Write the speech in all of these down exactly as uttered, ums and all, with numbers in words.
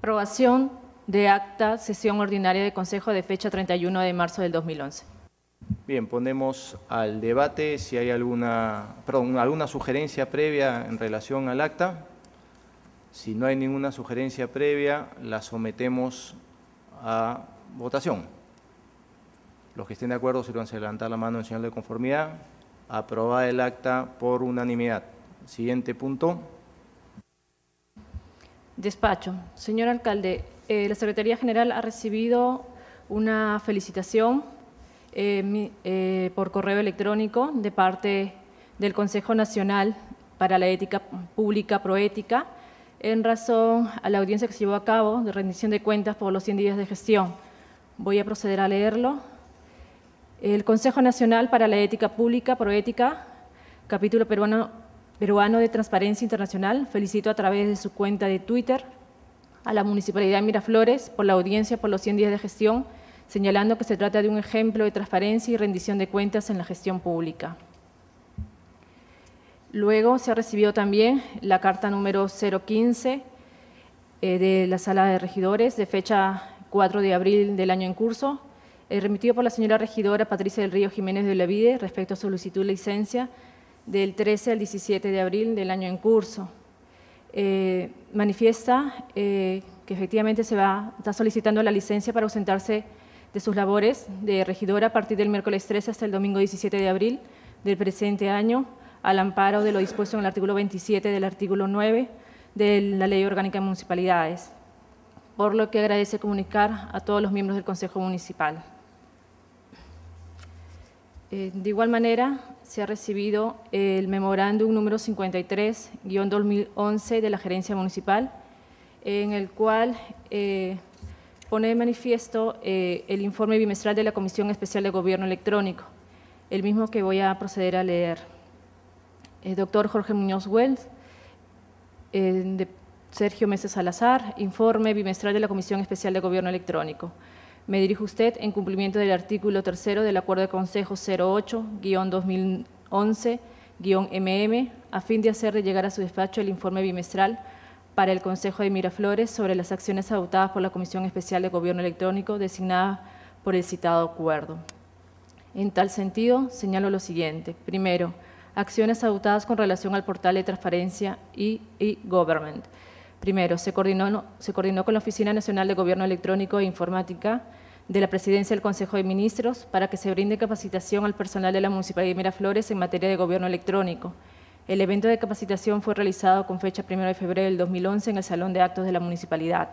Aprobación de acta sesión ordinaria de Consejo de fecha treinta y uno de marzo del dos mil once. Bien, ponemos al debate si hay alguna, perdón, alguna sugerencia previa en relación al acta. Si no hay ninguna sugerencia previa, la sometemos a votación. Los que estén de acuerdo, sírvanse a levantar la mano en señal de conformidad. Aprobada el acta por unanimidad. Siguiente punto. Despacho. Señor alcalde, eh, la Secretaría General ha recibido una felicitación eh, mi, eh, por correo electrónico de parte del Consejo Nacional para la Ética Pública Proética en razón a la audiencia que se llevó a cabo de rendición de cuentas por los cien días de gestión. Voy a proceder a leerlo. El Consejo Nacional para la Ética Pública Proética, capítulo peruano peruano de Transparencia Internacional, felicito a través de su cuenta de Twitter a la Municipalidad de Miraflores por la audiencia por los cien días de gestión, señalando que se trata de un ejemplo de transparencia y rendición de cuentas en la gestión pública. Luego se ha recibido también la carta número cero quince eh, de la Sala de Regidores de fecha cuatro de abril del año en curso, eh, remitido por la señora regidora Patricia del Río Jiménez de Olavide respecto a solicitud de licencia del trece al diecisiete de abril del año en curso. Eh, manifiesta eh, que efectivamente se va, está solicitando la licencia para ausentarse de sus labores de regidora a partir del miércoles trece hasta el domingo diecisiete de abril del presente año, al amparo de lo dispuesto en el artículo veintisiete del artículo nueve de la Ley Orgánica de Municipalidades, por lo que agradece comunicar a todos los miembros del Consejo Municipal. Eh, de igual manera, se ha recibido el memorándum número cincuenta y tres guión dos mil once de la Gerencia Municipal, en el cual eh, pone de manifiesto eh, el informe bimestral de la Comisión Especial de Gobierno Electrónico, el mismo que voy a proceder a leer. El doctor Jorge Muñoz Wells, eh, de Sergio Mesa Salazar, informe bimestral de la Comisión Especial de Gobierno Electrónico. Me dirijo a usted en cumplimiento del artículo tercero del Acuerdo de Consejo cero ocho guión dos mil once guión M M, a fin de hacer de llegar a su despacho el informe bimestral para el Consejo de Miraflores sobre las acciones adoptadas por la Comisión Especial de Gobierno Electrónico designada por el citado acuerdo. En tal sentido, señalo lo siguiente. Primero, acciones adoptadas con relación al portal de transparencia y e-government. Primero, se coordinó, se coordinó con la Oficina Nacional de Gobierno Electrónico e Informática de la Presidencia del Consejo de Ministros para que se brinde capacitación al personal de la Municipalidad de Miraflores en materia de gobierno electrónico. El evento de capacitación fue realizado con fecha primero de febrero del dos mil once en el Salón de Actos de la Municipalidad.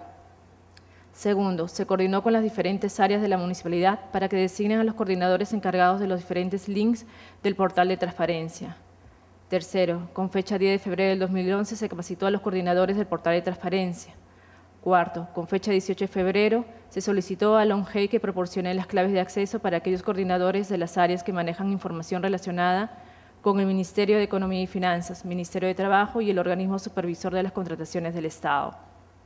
Segundo, se coordinó con las diferentes áreas de la Municipalidad para que designen a los coordinadores encargados de los diferentes links del portal de transparencia. Tercero, con fecha diez de febrero del dos mil once se capacitó a los coordinadores del portal de transparencia. Cuarto, con fecha dieciocho de febrero se solicitó a Longhey que proporcione las claves de acceso para aquellos coordinadores de las áreas que manejan información relacionada con el Ministerio de Economía y Finanzas, Ministerio de Trabajo y el organismo supervisor de las contrataciones del Estado.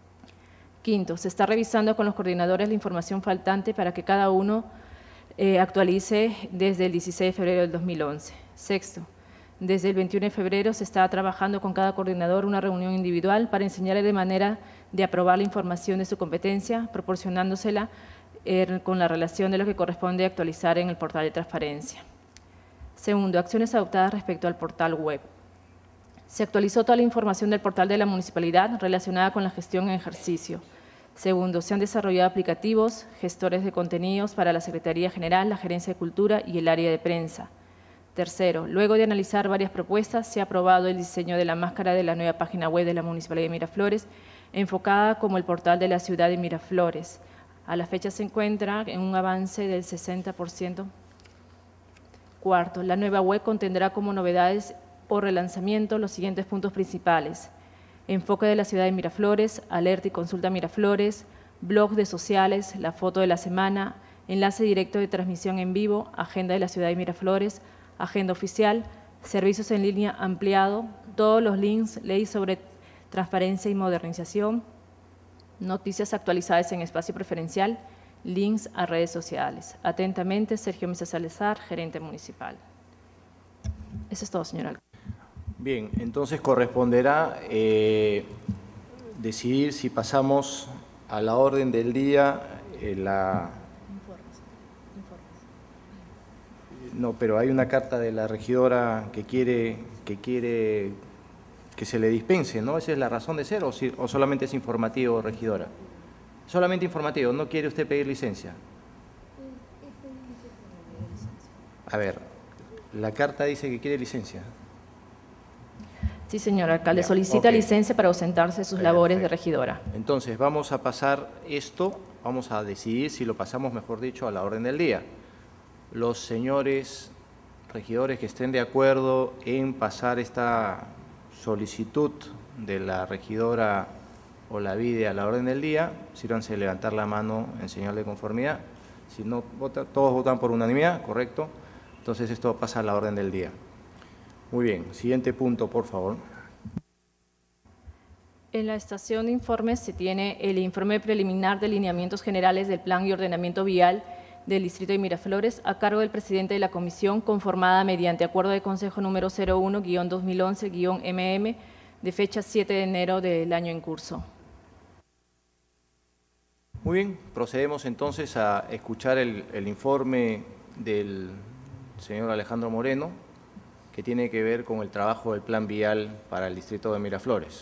Quinto, se está revisando con los coordinadores la información faltante para que cada uno eh, actualice desde el dieciséis de febrero del dos mil once. Sexto, desde el veintiuno de febrero se está trabajando con cada coordinador una reunión individual para enseñarle de manera de aprobar la información de su competencia, proporcionándosela eh, con la relación de lo que corresponde actualizar en el portal de transparencia. Segundo, acciones adoptadas respecto al portal web. Se actualizó toda la información del portal de la municipalidad relacionada con la gestión en ejercicio. Segundo, se han desarrollado aplicativos, gestores de contenidos para la Secretaría General, la Gerencia de Cultura y el área de prensa. Tercero, luego de analizar varias propuestas, se ha aprobado el diseño de la máscara de la nueva página web de la Municipalidad de Miraflores, enfocada como el portal de la ciudad de Miraflores. A la fecha se encuentra en un avance del sesenta por ciento. Cuarto, la nueva web contendrá como novedades o relanzamiento los siguientes puntos principales: enfoque de la ciudad de Miraflores, alerta y consulta Miraflores, blog de sociales, la foto de la semana, enlace directo de transmisión en vivo, agenda de la ciudad de Miraflores, agenda oficial, servicios en línea ampliado, todos los links, ley sobre transparencia y modernización, noticias actualizadas en espacio preferencial, links a redes sociales. Atentamente, Sergio Mesa Salazar, gerente municipal. Eso es todo, señor alcalde. Bien, entonces corresponderá eh, decidir si pasamos a la orden del día eh, la... No, pero hay una carta de la regidora que quiere que quiere que se le dispense, ¿no? ¿Esa es la razón de ser o, si, o solamente es informativo, regidora? Solamente informativo, ¿no quiere usted pedir licencia? A ver, la carta dice que quiere licencia. Sí, señor alcalde, Ya, solicita okay. licencia para ausentarse de sus Perfecto. labores de regidora. Entonces, vamos a pasar esto, vamos a decidir si lo pasamos, mejor dicho, a la orden del día. Los señores regidores que estén de acuerdo en pasar esta solicitud de la regidora Olavide a la orden del día, sírvanse de levantar la mano en señal de conformidad. Si no vota, todos votan por unanimidad, ¿correcto? Entonces esto pasa a la orden del día. Muy bien, siguiente punto, por favor. En la estación de informes se tiene el informe preliminar de lineamientos generales del Plan y Ordenamiento Vial del Distrito de Miraflores, a cargo del presidente de la comisión, conformada mediante acuerdo de consejo número cero uno guión dos mil once guión M M, de fecha siete de enero del año en curso. Muy bien, procedemos entonces a escuchar el, el informe del señor Alejandro Moreno, que tiene que ver con el trabajo del Plan Vial para el Distrito de Miraflores.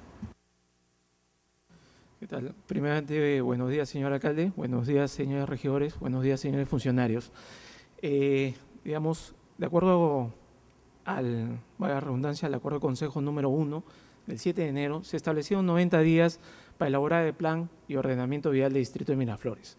¿Qué tal? Primeramente, buenos días, señor alcalde, buenos días, señores regidores, buenos días, señores funcionarios. Eh, digamos, de acuerdo al, vaya redundancia, al acuerdo de consejo número uno del siete de enero, se establecieron noventa días para elaborar el plan y ordenamiento vial del Distrito de Miraflores.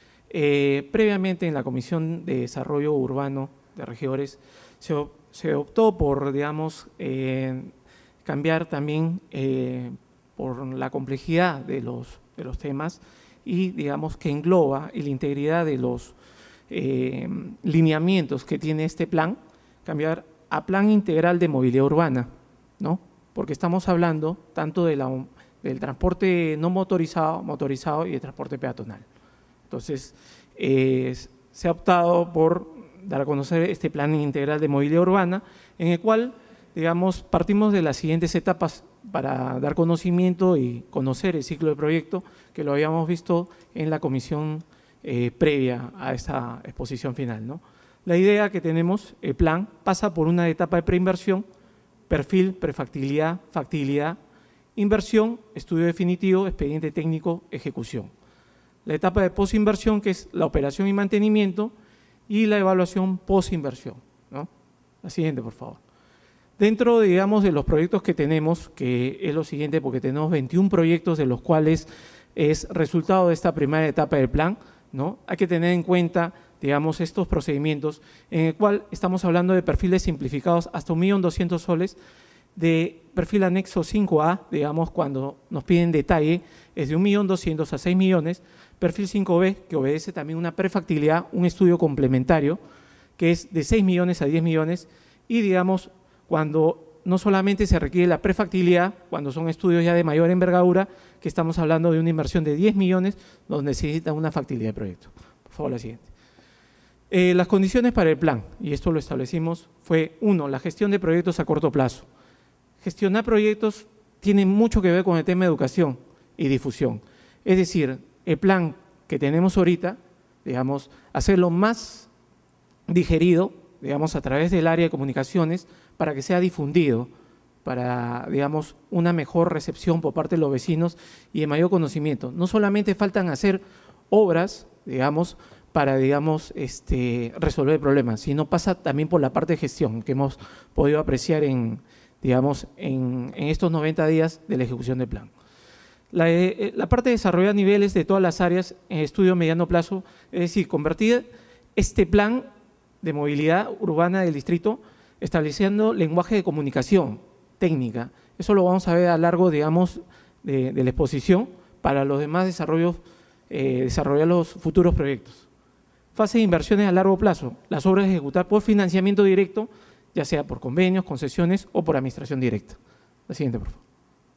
Eh, previamente, en la Comisión de Desarrollo Urbano de Regidores, se, se optó por, digamos, eh, cambiar también eh, por la complejidad de los, de los temas y, digamos, que engloba y la integridad de los eh, lineamientos que tiene este plan, cambiar a Plan Integral de Movilidad Urbana, ¿no? Porque estamos hablando tanto de la, del transporte no motorizado, motorizado y de transporte peatonal. Entonces, eh, se ha optado por dar a conocer este Plan Integral de Movilidad Urbana, en el cual, digamos, partimos de las siguientes etapas para dar conocimiento y conocer el ciclo de proyecto que lo habíamos visto en la comisión eh, previa a esta exposición final, ¿no? La idea que tenemos, el plan, pasa por una etapa de preinversión, perfil, prefactibilidad, factibilidad, inversión, estudio definitivo, expediente técnico, ejecución. La etapa de posinversión, que es la operación y mantenimiento, y la evaluación posinversión, ¿no? La siguiente, por favor. Dentro, digamos, de los proyectos que tenemos, que es lo siguiente, porque tenemos veintiún proyectos de los cuales es resultado de esta primera etapa del plan, ¿no? Hay que tener en cuenta, digamos, estos procedimientos en el cual estamos hablando de perfiles simplificados hasta un millón doscientos soles, de perfil anexo cinco A, digamos, cuando nos piden detalle, es de un millón doscientos a seis millones, perfil cinco B, que obedece también una prefactibilidad, un estudio complementario, que es de seis millones a diez millones, y, digamos, cuando no solamente se requiere la prefactibilidad, cuando son estudios ya de mayor envergadura, que estamos hablando de una inversión de diez millones, donde se necesita una factibilidad de proyecto. Por favor, la siguiente. Eh, las condiciones para el plan, y esto lo establecimos, fue, uno, la gestión de proyectos a corto plazo. Gestionar proyectos tiene mucho que ver con el tema de educación y difusión. Es decir, el plan que tenemos ahorita, digamos, hacerlo más digerido, digamos, a través del área de comunicaciones, para que sea difundido, para, digamos, una mejor recepción por parte de los vecinos y de mayor conocimiento. No solamente faltan hacer obras, digamos, para, digamos, este, resolver problemas, sino pasa también por la parte de gestión que hemos podido apreciar en, digamos, en, en estos noventa días de la ejecución del plan. La, eh, la parte de desarrollar niveles de todas las áreas en estudio a mediano plazo, es decir, convertir este plan de movilidad urbana del distrito estableciendo lenguaje de comunicación técnica. Eso lo vamos a ver a lo largo, digamos, de, de la exposición para los demás desarrollos, eh, desarrollar los futuros proyectos. Fase de inversiones a largo plazo. Las obras de ejecutar por financiamiento directo, ya sea por convenios, concesiones o por administración directa. La siguiente, por favor.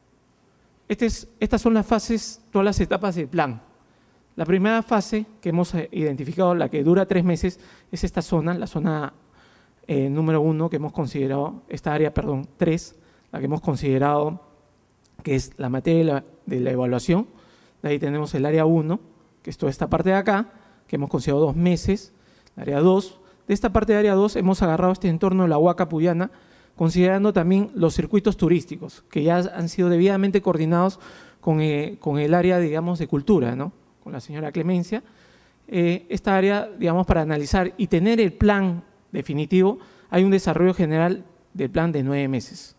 Este es, estas son las fases, todas las etapas del plan. La primera fase que hemos identificado, la que dura tres meses, es esta zona, la zona eh, número uno que hemos considerado, esta área, perdón, tres, la que hemos considerado que es la materia de la, de la evaluación, De ahí tenemos el área uno, que es toda esta parte de acá, que hemos considerado dos meses. El área dos, de esta parte de área dos hemos agarrado este entorno de la Huaca Puyana, considerando también los circuitos turísticos, que ya han sido debidamente coordinados con, eh, con el área, digamos, de cultura, ¿no? Con la señora Clemencia. Eh, esta área, digamos, para analizar y tener el plan definitivo, hay un desarrollo general del plan de nueve meses.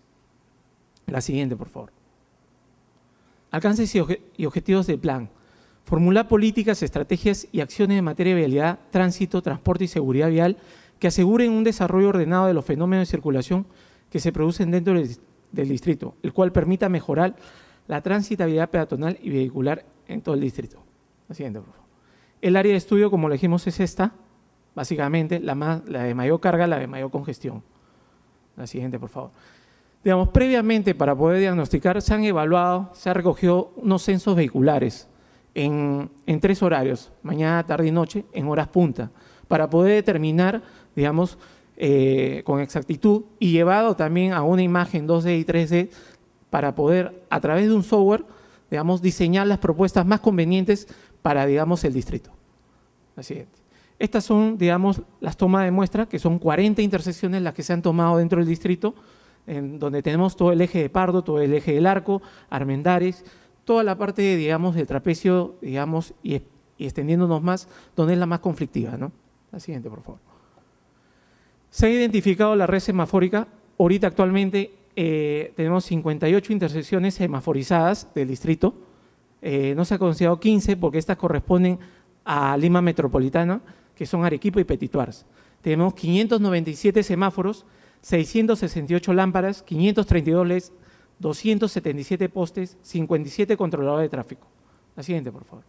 La siguiente, por favor. Alcances y, obje y objetivos del plan. Formular políticas, estrategias y acciones en materia de vialidad, tránsito, transporte y seguridad vial que aseguren un desarrollo ordenado de los fenómenos de circulación que se producen dentro del, del distrito, el cual permita mejorar la transitabilidad peatonal y vehicular en todo el distrito. La siguiente, por favor. El área de estudio, como le dijimos, es esta, básicamente, la, más, la de mayor carga, la de mayor congestión. La siguiente, por favor. Digamos, previamente, para poder diagnosticar, se han evaluado, se han recogido unos censos vehiculares en, en tres horarios, mañana, tarde y noche, en horas punta, para poder determinar, digamos, eh, con exactitud y llevado también a una imagen dos D y tres D para poder, a través de un software, digamos, diseñar las propuestas más convenientes para, digamos, el distrito. La siguiente. Estas son, digamos, las tomas de muestra, que son cuarenta intersecciones las que se han tomado dentro del distrito, en donde tenemos todo el eje de Pardo, todo el eje del Arco, Armendáriz, toda la parte, digamos, del trapecio, digamos, y, y extendiéndonos más, donde es la más conflictiva, ¿no? La siguiente, por favor. Se ha identificado la red semafórica. Ahorita actualmente eh, tenemos cincuenta y ocho intersecciones semaforizadas del distrito. Eh, no se ha considerado quince porque estas corresponden a Lima Metropolitana, que son Arequipa y Petituars. Tenemos quinientos noventa y siete semáforos, seiscientas sesenta y ocho lámparas, quinientos treinta y dos L E Ds, doscientos setenta y siete postes, cincuenta y siete controladores de tráfico. La siguiente, por favor.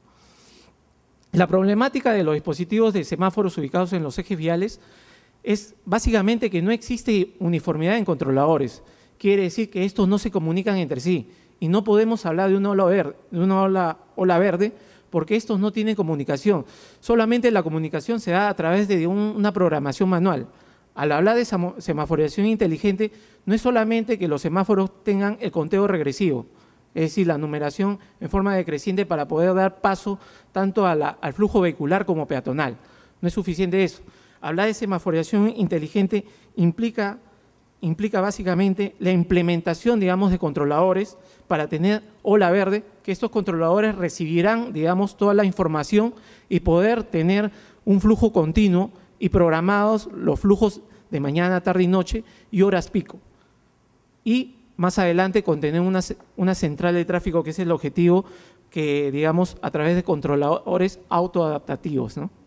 La problemática de los dispositivos de semáforos ubicados en los ejes viales es básicamente que no existe uniformidad en controladores. Quiere decir que estos no se comunican entre sí y no podemos hablar de una ola verde, de una ola, ola verde porque estos no tienen comunicación. Solamente la comunicación se da a través de un, una programación manual. Al hablar de semaforización inteligente, no es solamente que los semáforos tengan el conteo regresivo, es decir, la numeración en forma decreciente para poder dar paso tanto a la, al flujo vehicular como peatonal. No es suficiente eso. Hablar de semaforización inteligente implica, implica básicamente la implementación, digamos, de controladores para tener ola verde, que estos controladores recibirán, digamos, toda la información y poder tener un flujo continuo y programados los flujos de mañana, tarde y noche y horas pico. Y más adelante contener una, una central de tráfico, que es el objetivo que, digamos, a través de controladores autoadaptativos, ¿no?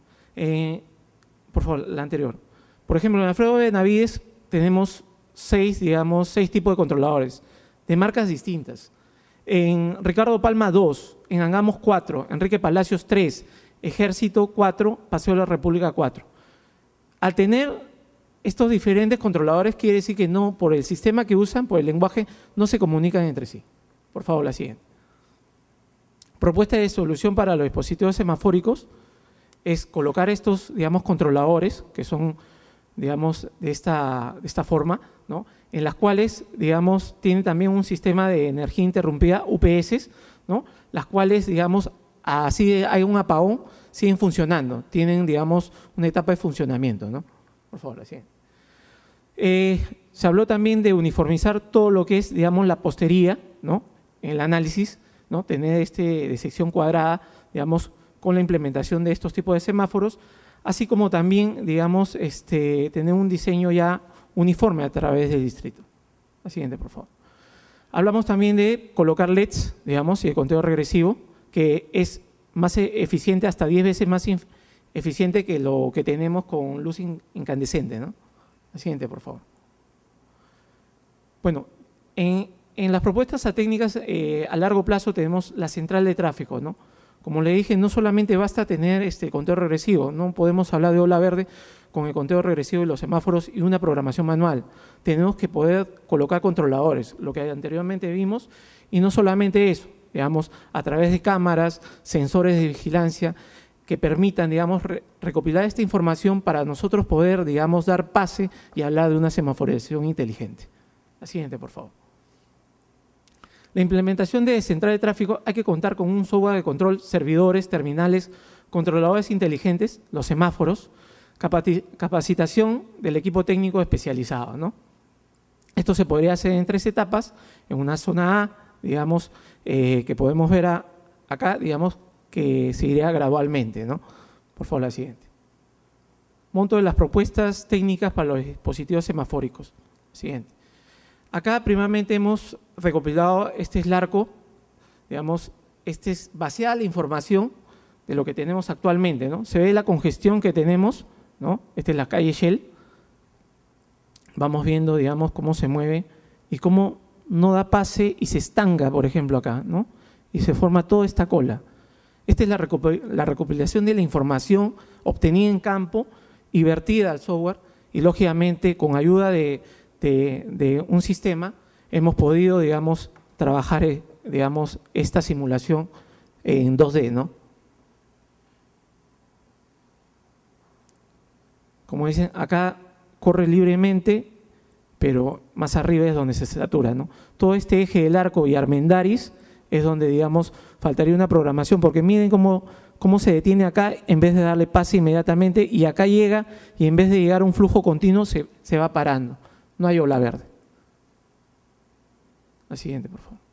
Eh, por favor, la anterior. Por ejemplo, en Alfredo Benavides tenemos seis, digamos, seis tipos de controladores de marcas distintas. En Ricardo Palma, dos. En Angamos, cuatro. Enrique Palacios, tres. Ejército, cuatro. Paseo de la República, cuatro. Al tener estos diferentes controladores, quiere decir que no, por el sistema que usan, por el lenguaje, no se comunican entre sí. Por favor, la siguiente. Propuesta de solución para los dispositivos semafóricos es colocar estos, digamos, controladores, que son, digamos, de esta, de esta forma, ¿no? En las cuales, digamos, tienen también un sistema de energía interrumpida, U P S, ¿no? Las cuales, digamos, así hay un apagón, siguen funcionando, tienen, digamos, una etapa de funcionamiento, ¿no? Por favor, la siguiente. Eh, se habló también de uniformizar todo lo que es, digamos, la postería, ¿no? En el análisis, ¿no? Tener este de sección cuadrada, digamos, con la implementación de estos tipos de semáforos, así como también, digamos, este, tener un diseño ya uniforme a través del distrito. La siguiente, por favor. Hablamos también de colocar L E Ds, digamos, y el conteo regresivo, que es más eficiente, hasta diez veces más eficiente que lo que tenemos con luz incandescente, ¿no? La siguiente, por favor. Bueno, en, en las propuestas a técnicas eh, a largo plazo tenemos la central de tráfico, ¿no? Como le dije, no solamente basta tener este conteo regresivo, no podemos hablar de ola verde con el conteo regresivo de los semáforos y una programación manual. Tenemos que poder colocar controladores, lo que anteriormente vimos, y no solamente eso, digamos, a través de cámaras, sensores de vigilancia, que permitan, digamos, re recopilar esta información para nosotros poder, digamos, dar pase y hablar de una semaforización inteligente. La siguiente, por favor. La implementación de central de tráfico hay que contar con un software de control, servidores, terminales, controladores inteligentes, los semáforos, capacitación del equipo técnico especializado, ¿no? Esto se podría hacer en tres etapas, en una zona A, digamos, eh, que podemos ver a, acá, digamos, que se iría gradualmente, ¿no? Por favor, la siguiente. Monto de las propuestas técnicas para los dispositivos semafóricos. Siguiente. Acá, primeramente, hemos recopilado, este es el arco, digamos, este es vaciada la información de lo que tenemos actualmente, ¿no? Se ve la congestión que tenemos, ¿no? Esta es la calle Shell. Vamos viendo, digamos, cómo se mueve y cómo no da pase y se estanca, por ejemplo, acá, ¿no? Y se forma toda esta cola. Esta es la, recopil la recopilación de la información obtenida en campo y vertida al software y, lógicamente, con ayuda de, de, de un sistema, hemos podido, digamos, trabajar, eh, digamos, esta simulación en dos D, ¿no? Como dicen, acá corre libremente, pero más arriba es donde se satura, ¿no? Todo este eje del arco y Armendáriz es donde, digamos, faltaría una programación, porque miren cómo, cómo se detiene acá en vez de darle pase inmediatamente, y acá llega y en vez de llegar a un flujo continuo se, se va parando. No hay ola verde. La siguiente, por favor.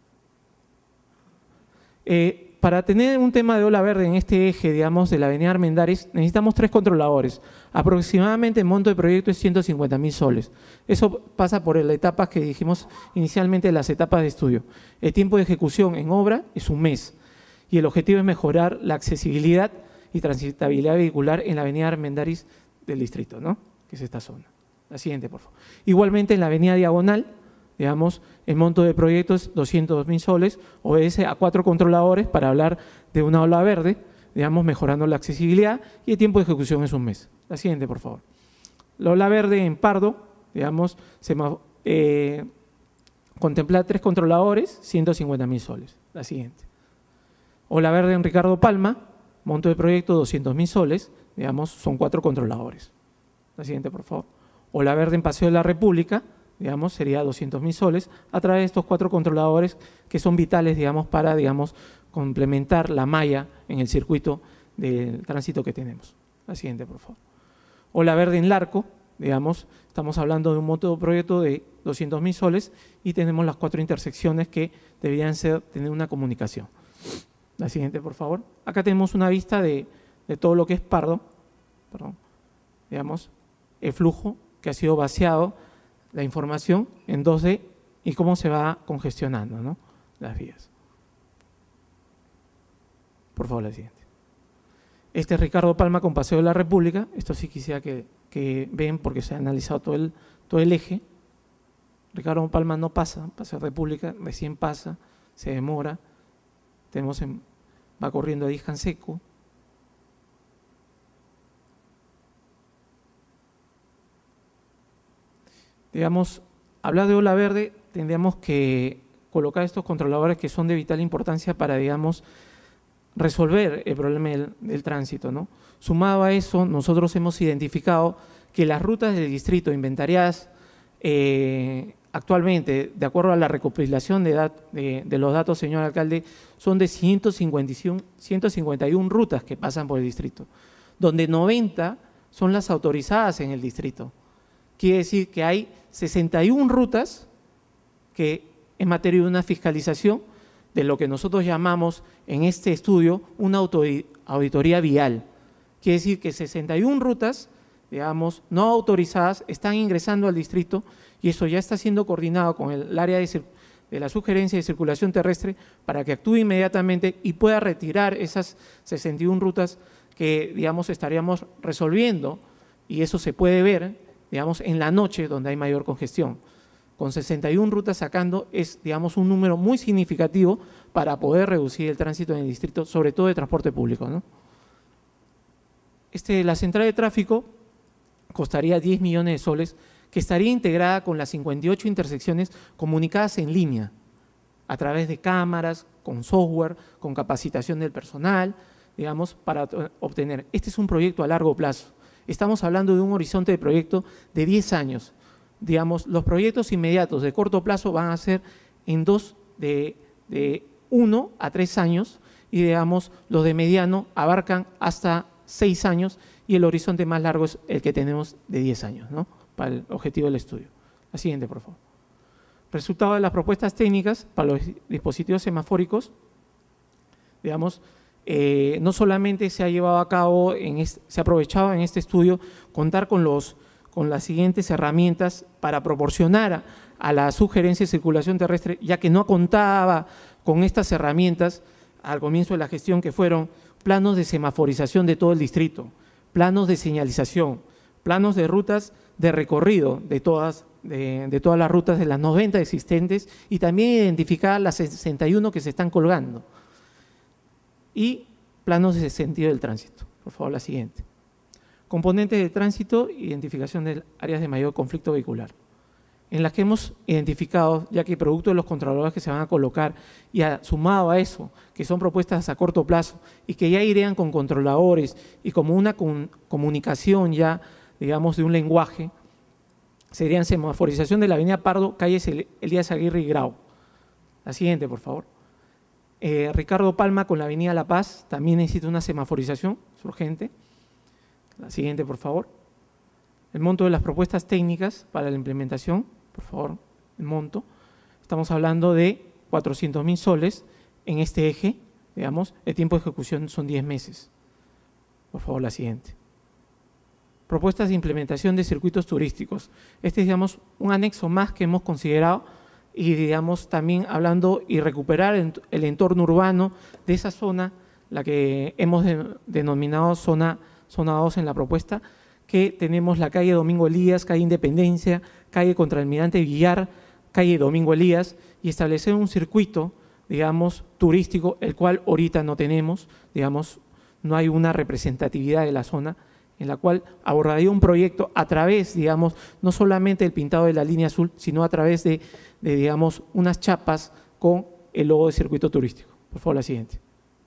Eh, para tener un tema de ola verde en este eje, digamos, de la avenida Armendáriz, necesitamos tres controladores. Aproximadamente el monto de proyecto es ciento cincuenta mil soles. Eso pasa por las etapas que dijimos inicialmente, las etapas de estudio. El tiempo de ejecución en obra es un mes y el objetivo es mejorar la accesibilidad y transitabilidad vehicular en la avenida Armendáriz del distrito, ¿no? Que es esta zona. La siguiente, por favor. Igualmente en la avenida Diagonal, digamos, el monto de proyecto es doscientos dos mil soles, obedece a cuatro controladores para hablar de una ola verde, digamos, mejorando la accesibilidad, y el tiempo de ejecución es un mes. La siguiente, por favor. La ola verde en Pardo, digamos, se eh, contempla tres controladores, ciento cincuenta mil soles. La siguiente. Ola verde en Ricardo Palma, monto de proyecto doscientos mil soles, digamos, son cuatro controladores. La siguiente, por favor. Ola verde en Paseo de la República, digamos, sería doscientos mil soles, a través de estos cuatro controladores que son vitales, digamos, para, digamos, complementar la malla en el circuito del tránsito que tenemos. La siguiente, por favor. Ola verde en Larco, digamos, estamos hablando de un monto de proyecto de doscientos mil soles y tenemos las cuatro intersecciones que deberían ser, tener una comunicación. La siguiente, por favor. Acá tenemos una vista de, de todo lo que es Pardo, perdón, digamos, el flujo que ha sido vaciado, la información en dos D y cómo se va congestionando, ¿no? Las vías. Por favor, la siguiente. Este es Ricardo Palma con Paseo de la República. Esto sí quisiera que, que ven porque se ha analizado todo el, todo el eje. Ricardo Palma no pasa, Paseo de la República, recién pasa, se demora. Tenemos en, va corriendo a Discanseco. Digamos, hablar de ola verde, tendríamos que colocar estos controladores que son de vital importancia para, digamos, resolver el problema del, del tránsito, ¿no? Sumado a eso, nosotros hemos identificado que las rutas del distrito inventariadas eh, actualmente, de acuerdo a la recopilación de, dat, de, de los datos, señor alcalde, son de ciento cincuenta y una rutas que pasan por el distrito, donde noventa son las autorizadas en el distrito. Quiere decir que hay sesenta y una rutas que en materia de una fiscalización de lo que nosotros llamamos en este estudio una auditoría vial. Quiere decir que sesenta y una rutas, digamos, no autorizadas están ingresando al distrito y eso ya está siendo coordinado con el área de, de la sugerencia de circulación terrestre para que actúe inmediatamente y pueda retirar esas sesenta y una rutas que, digamos, estaríamos resolviendo, y eso se puede ver, digamos, en la noche donde hay mayor congestión. Con sesenta y una rutas sacando es, digamos, un número muy significativo para poder reducir el tránsito en el distrito, sobre todo de transporte público, ¿no? Este, la central de tráfico costaría diez millones de soles, que estaría integrada con las cincuenta y ocho intersecciones comunicadas en línea, a través de cámaras, con software, con capacitación del personal, digamos, para obtener. Este es un proyecto a largo plazo. Estamos hablando de un horizonte de proyecto de diez años. Digamos, los proyectos inmediatos de corto plazo van a ser en dos de, de uno a tres años y, digamos, los de mediano abarcan hasta seis años y el horizonte más largo es el que tenemos de diez años, ¿no? Para el objetivo del estudio. La siguiente, por favor. Resultado de las propuestas técnicas para los dispositivos semafóricos, digamos, eh, no solamente se ha llevado a cabo, en este, se ha aprovechado en este estudio contar con, los, con las siguientes herramientas para proporcionar a, a la sugerencia de circulación terrestre, ya que no contaba con estas herramientas al comienzo de la gestión, que fueron planos de semaforización de todo el distrito, planos de señalización, planos de rutas de recorrido de todas, de, de todas las rutas de las noventa existentes y también identificar las sesenta y uno que se están colgando. Y planos de sentido del tránsito. Por favor, la siguiente. Componentes de tránsito, identificación de áreas de mayor conflicto vehicular, en las que hemos identificado, ya que producto de los controladores que se van a colocar y a, sumado a eso, que son propuestas a corto plazo y que ya irían con controladores y como una con, comunicación ya, digamos, de un lenguaje, serían semaforización de la avenida Pardo, calles Elías Aguirre y Grau. La siguiente, por favor. Eh, Ricardo Palma con la avenida La Paz, también necesita una semaforización, es urgente. La siguiente, por favor. El monto de las propuestas técnicas para la implementación, por favor, el monto. Estamos hablando de cuatrocientos mil soles en este eje, digamos, el tiempo de ejecución son diez meses. Por favor, la siguiente. Propuestas de implementación de circuitos turísticos. Este es, digamos, un anexo más que hemos considerado y, digamos, también hablando y recuperar el entorno urbano de esa zona, la que hemos de, denominado zona, zona dos en la propuesta, que tenemos la calle Domingo Elías, calle Independencia, calle Contra Almirante Villar, calle Domingo Elías, y establecer un circuito, digamos, turístico, el cual ahorita no tenemos, digamos, no hay una representatividad de la zona, en la cual abordaría un proyecto a través, digamos, no solamente el pintado de la línea azul, sino a través de, de digamos, unas chapas con el logo de circuito turístico. Por favor, la siguiente.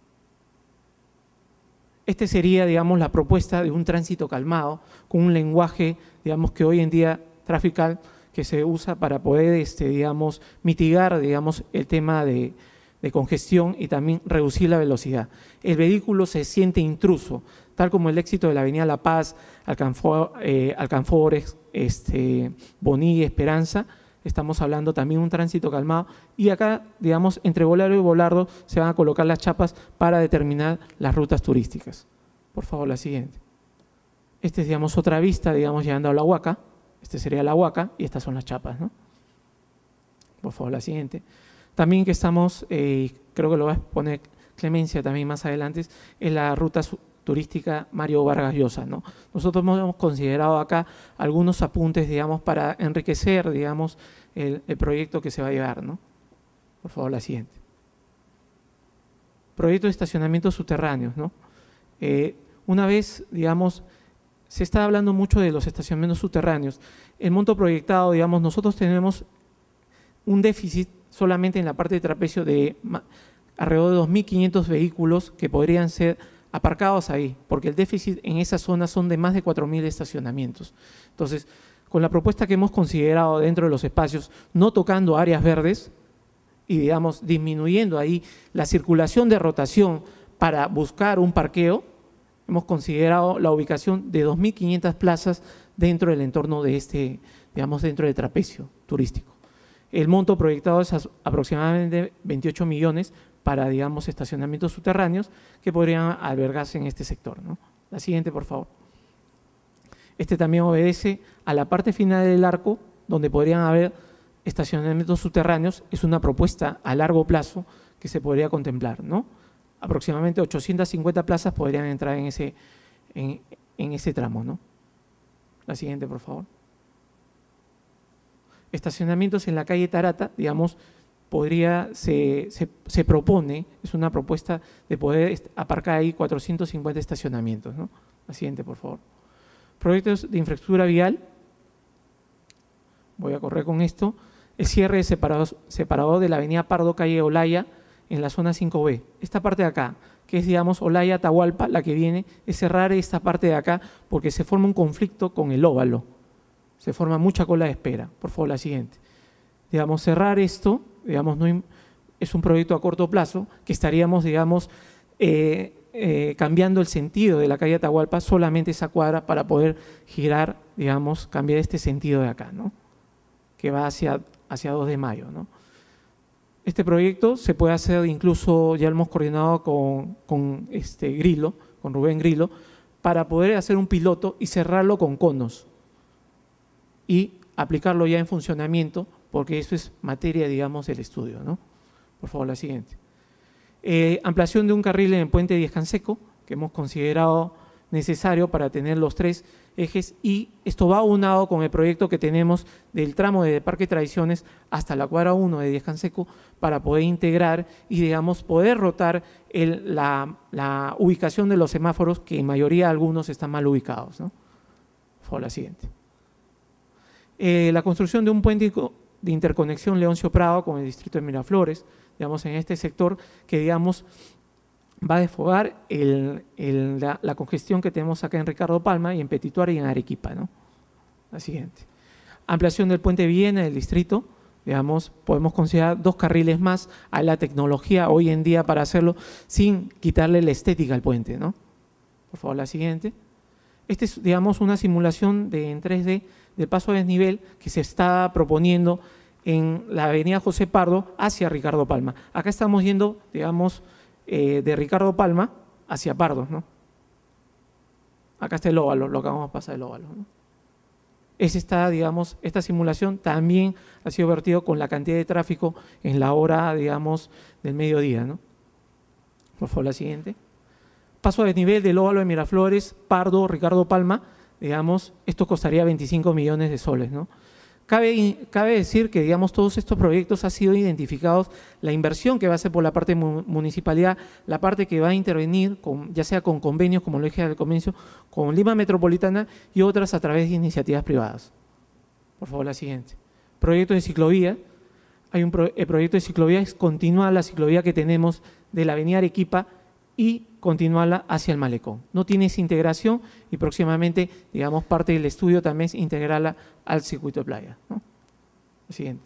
Este sería, digamos, la propuesta de un tránsito calmado, con un lenguaje, digamos, que hoy en día trafical, que se usa para poder, este, digamos, mitigar, digamos, el tema de, de congestión y también reducir la velocidad. El vehículo se siente intruso, tal como el éxito de la avenida La Paz, Alcanfor, eh, Alcanfores, este, Bonilla, Esperanza. Estamos hablando también de un tránsito calmado y acá, digamos, entre Bolardo y Bolardo se van a colocar las chapas para determinar las rutas turísticas. Por favor, la siguiente. Esta es, digamos, otra vista, digamos, llegando a la Huaca. Este sería la Huaca y estas son las chapas, ¿no? Por favor, la siguiente. También que estamos, eh, creo que lo va a exponer Clemencia también más adelante, es la ruta turística Mario Vargas Llosa, ¿no? Nosotros hemos considerado acá algunos apuntes, digamos, para enriquecer, digamos, el, el proyecto que se va a llevar, ¿no? Por favor, la siguiente. Proyecto de estacionamientos subterráneos, ¿no? Eh, una vez, digamos, se está hablando mucho de los estacionamientos subterráneos. El monto proyectado, digamos, nosotros tenemos un déficit solamente en la parte de trapecio de alrededor de dos mil quinientos vehículos que podrían ser aparcados ahí, porque el déficit en esa zona son de más de cuatro mil estacionamientos. Entonces, con la propuesta que hemos considerado dentro de los espacios, no tocando áreas verdes y, digamos, disminuyendo ahí la circulación de rotación para buscar un parqueo, hemos considerado la ubicación de dos mil quinientas plazas dentro del entorno de este, digamos, dentro del trapecio turístico. El monto proyectado es aproximadamente veintiocho millones para, digamos, estacionamientos subterráneos que podrían albergarse en este sector, ¿no? La siguiente, por favor. Este también obedece a la parte final del arco, donde podrían haber estacionamientos subterráneos. Es una propuesta a largo plazo que se podría contemplar, ¿no? Aproximadamente ochocientas cincuenta plazas podrían entrar en ese, en, en ese tramo, ¿no? La siguiente, por favor. Estacionamientos en la calle Tarata, digamos, podría, se, se, se propone, es una propuesta de poder aparcar ahí cuatrocientos cincuenta estacionamientos, ¿no? La siguiente, por favor. Proyectos de infraestructura vial, voy a correr con esto, el cierre de separador, separador de la avenida Pardo, calle Olaya, en la zona cinco B. Esta parte de acá, que es, digamos, Olaya-Atahualpa, la que viene, es cerrar esta parte de acá porque se forma un conflicto con el óvalo. Se forma mucha cola de espera. Por favor, la siguiente. Digamos, cerrar esto, digamos, no, es un proyecto a corto plazo que estaríamos, digamos, eh, eh, cambiando el sentido de la calle Atahualpa, solamente esa cuadra para poder girar, digamos, cambiar este sentido de acá, ¿no? Que va hacia, hacia dos de mayo, ¿no? Este proyecto se puede hacer incluso, ya lo hemos coordinado con, con este Grillo, con Rubén Grillo, para poder hacer un piloto y cerrarlo con conos y aplicarlo ya en funcionamiento, porque eso es materia, digamos, del estudio, ¿no? Por favor, la siguiente. Eh, ampliación de un carril en el puente Díez Canseco, que hemos considerado necesario para tener los tres ejes, y esto va aunado con el proyecto que tenemos del tramo de Parque Tradiciones hasta la cuadra uno de Díez Canseco para poder integrar y, digamos, poder rotar el, la, la ubicación de los semáforos, que en mayoría algunos están mal ubicados, ¿no? Por favor, la siguiente. Eh, la construcción de un puente de interconexión Leoncio Prado con el distrito de Miraflores, digamos, en este sector que, digamos, va a desfogar el, el, la, la congestión que tenemos acá en Ricardo Palma y en Petituar y en Arequipa, ¿no? La siguiente. Ampliación del puente Villena del distrito, digamos, podemos considerar dos carriles más a la tecnología hoy en día para hacerlo sin quitarle la estética al puente, ¿no? Por favor, la siguiente. Esta es, digamos, una simulación de, en tres D del paso a desnivel que se está proponiendo en la avenida José Pardo hacia Ricardo Palma. Acá estamos yendo, digamos, eh, de Ricardo Palma hacia Pardo, ¿no? Acá está el óvalo, lo que vamos a pasar el óvalo, ¿no? Es esta, digamos, esta simulación también ha sido vertido con la cantidad de tráfico en la hora, digamos, del mediodía, ¿no? Por favor, la siguiente. Paso a desnivel del óvalo de Miraflores, Pardo, Ricardo Palma, digamos, esto costaría veinticinco millones de soles, ¿no? Cabe, cabe decir que, digamos, todos estos proyectos han sido identificados, la inversión que va a ser por la parte mu municipalidad, la parte que va a intervenir, con, ya sea con convenios, como lo dije al comienzo, con Lima Metropolitana y otras a través de iniciativas privadas. Por favor, la siguiente. Proyecto de ciclovía. Hay un pro el proyecto de ciclovía es continuar la ciclovía que tenemos de la avenida Arequipa y continuarla hacia el malecón. No tiene esa integración y próximamente, digamos, parte del estudio también es integrarla al circuito de playa, ¿no? Siguiente.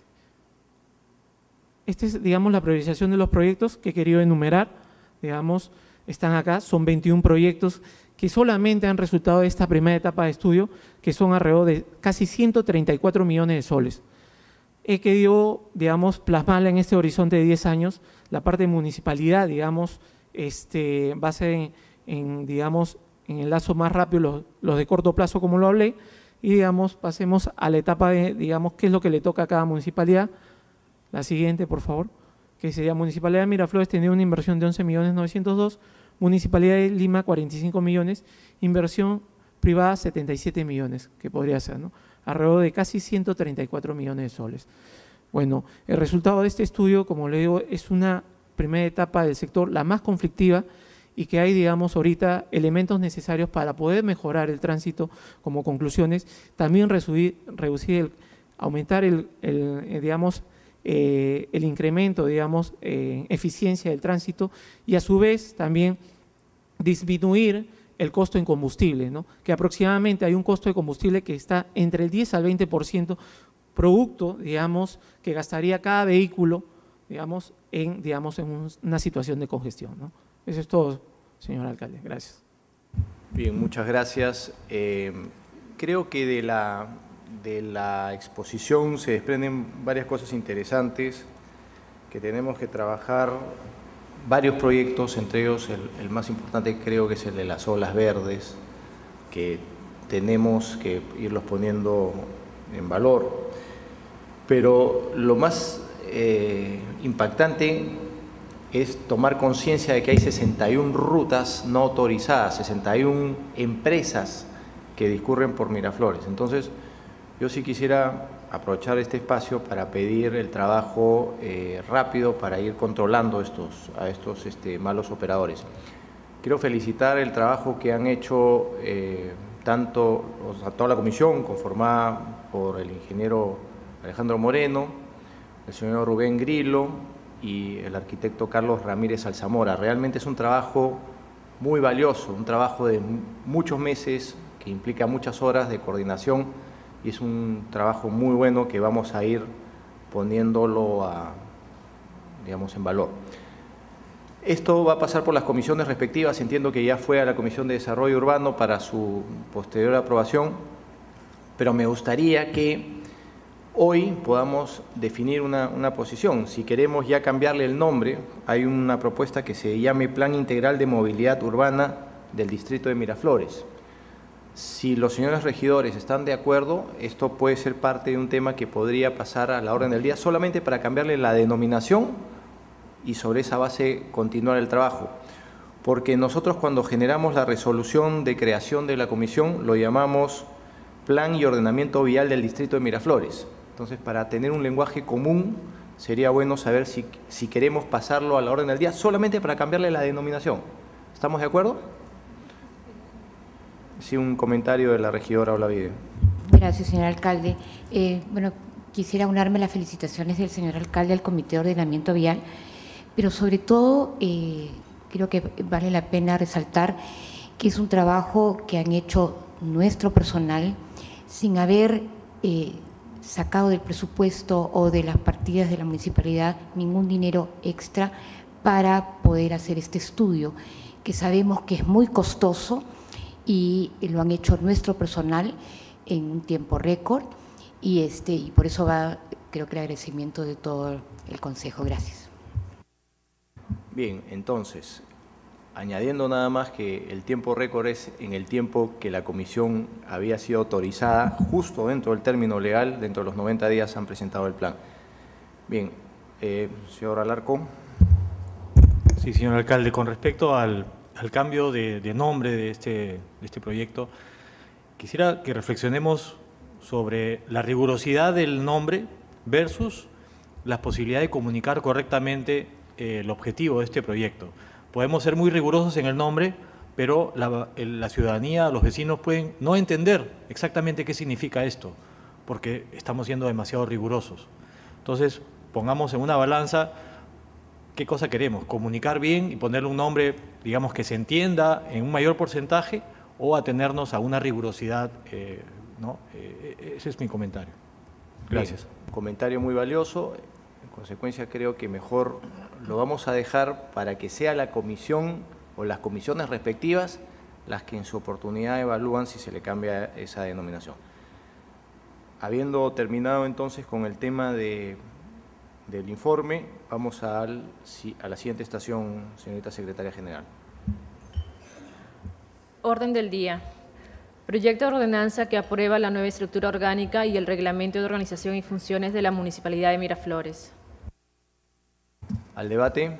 Esta es, digamos, la priorización de los proyectos que he querido enumerar. Digamos, están acá, son veintiún proyectos que solamente han resultado de esta primera etapa de estudio, que son alrededor de casi ciento treinta y cuatro millones de soles. He querido, digamos, plasmarla en este horizonte de diez años, la parte de municipalidad, digamos, Este, va a ser en, en, digamos, en el lazo más rápido los, los de corto plazo, como lo hablé, y, digamos, pasemos a la etapa de, digamos, qué es lo que le toca a cada municipalidad. La siguiente, por favor, que sería Municipalidad de Miraflores, tenía una inversión de once millones novecientos dos, Municipalidad de Lima, cuarenta y cinco millones, inversión privada, setenta y siete millones, que podría ser, ¿no? Alrededor de casi ciento treinta y cuatro millones de soles. Bueno, el resultado de este estudio, como le digo, es una primera etapa del sector, la más conflictiva, y que hay, digamos, ahorita elementos necesarios para poder mejorar el tránsito como conclusiones, también reducir, reducir el, aumentar el, el digamos, eh, el incremento, digamos, eh, eficiencia del tránsito y a su vez también disminuir el costo en combustible, ¿no? Que aproximadamente hay un costo de combustible que está entre el diez al veinte por ciento producto, digamos, que gastaría cada vehículo, digamos, en, digamos, en un, una situación de congestión, ¿no? Eso es todo, señor alcalde. Gracias. Bien, muchas gracias. Eh, creo que de la, de la exposición se desprenden varias cosas interesantes, que tenemos que trabajar varios proyectos, entre ellos el, el más importante creo que es el de las olas verdes, que tenemos que irlos poniendo en valor. Pero lo más eh, impactante es tomar conciencia de que hay sesenta y una rutas no autorizadas, sesenta y una empresas que discurren por Miraflores. Entonces, yo sí quisiera aprovechar este espacio para pedir el trabajo eh, rápido para ir controlando estos, a estos este, malos operadores. Quiero felicitar el trabajo que han hecho eh, tanto o sea, toda la comisión conformada por el ingeniero Alejandro Moreno, el señor Rubén Grillo y el arquitecto Carlos Ramírez Alzamora. Realmente es un trabajo muy valioso, un trabajo de muchos meses que implica muchas horas de coordinación y es un trabajo muy bueno que vamos a ir poniéndolo a, digamos, en valor. Esto va a pasar por las comisiones respectivas, entiendo que ya fue a la Comisión de Desarrollo Urbano para su posterior aprobación, pero me gustaría que hoy podamos definir una, una posición. Si queremos ya cambiarle el nombre, hay una propuesta que se llame Plan Integral de Movilidad Urbana del Distrito de Miraflores. Si los señores regidores están de acuerdo, esto puede ser parte de un tema que podría pasar a la orden del día solamente para cambiarle la denominación y sobre esa base continuar el trabajo. Porque nosotros cuando generamos la resolución de creación de la comisión lo llamamos Plan y Ordenamiento Vial del Distrito de Miraflores. Entonces, para tener un lenguaje común, sería bueno saber si, si queremos pasarlo a la orden del día solamente para cambiarle la denominación. ¿Estamos de acuerdo? Sí, un comentario de la regidora Olavide. Gracias, señor alcalde. Eh, bueno, quisiera unirme a las felicitaciones del señor alcalde al Comité de Ordenamiento Vial, pero sobre todo eh, creo que vale la pena resaltar que es un trabajo que han hecho nuestro personal sin haber eh, sacado del presupuesto o de las partidas de la municipalidad ningún dinero extra para poder hacer este estudio, que sabemos que es muy costoso y lo han hecho nuestro personal en un tiempo récord y, este, y por eso va, creo que el agradecimiento de todo el Consejo. Gracias. Bien, entonces, añadiendo nada más que el tiempo récord es en el tiempo que la comisión había sido autorizada, justo dentro del término legal, dentro de los noventa días han presentado el plan. Bien, eh, señor Alarcón. Sí, señor alcalde, con respecto al, al cambio de, de nombre de este, de este proyecto, quisiera que reflexionemos sobre la rigurosidad del nombre versus la posibilidad de comunicar correctamente eh, el objetivo de este proyecto. Podemos ser muy rigurosos en el nombre, pero la, la ciudadanía, los vecinos pueden no entender exactamente qué significa esto, porque estamos siendo demasiado rigurosos. Entonces, pongamos en una balanza qué cosa queremos, comunicar bien y ponerle un nombre, digamos, que se entienda en un mayor porcentaje o atenernos a una rigurosidad, eh, ¿no? Eh, ese es mi comentario. Gracias. Bien, comentario muy valioso. En consecuencia, creo que mejor lo vamos a dejar para que sea la comisión o las comisiones respectivas las que en su oportunidad evalúan si se le cambia esa denominación. Habiendo terminado entonces con el tema de, del informe, vamos a, al, a la siguiente estación, señorita Secretaria General. Orden del día. Proyecto de ordenanza que aprueba la nueva estructura orgánica y el reglamento de organización y funciones de la Municipalidad de Miraflores. Al debate.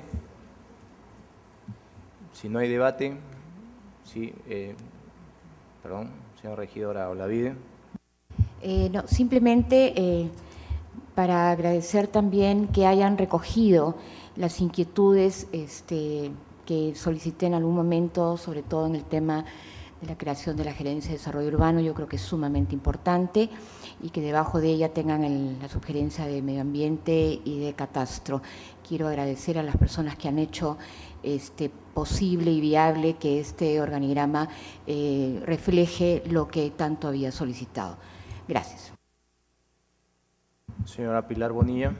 Si no hay debate, sí, eh, perdón, señora regidora Olavide. Eh, no, simplemente eh, para agradecer también que hayan recogido las inquietudes este, que solicité en algún momento, sobre todo en el tema de la creación de la Gerencia de Desarrollo Urbano. Yo creo que es sumamente importante y que debajo de ella tengan el, la sugerencia de medio ambiente y de catastro. Quiero agradecer a las personas que han hecho este, posible y viable que este organigrama eh, refleje lo que tanto había solicitado. Gracias. Señora Pilar Bonilla.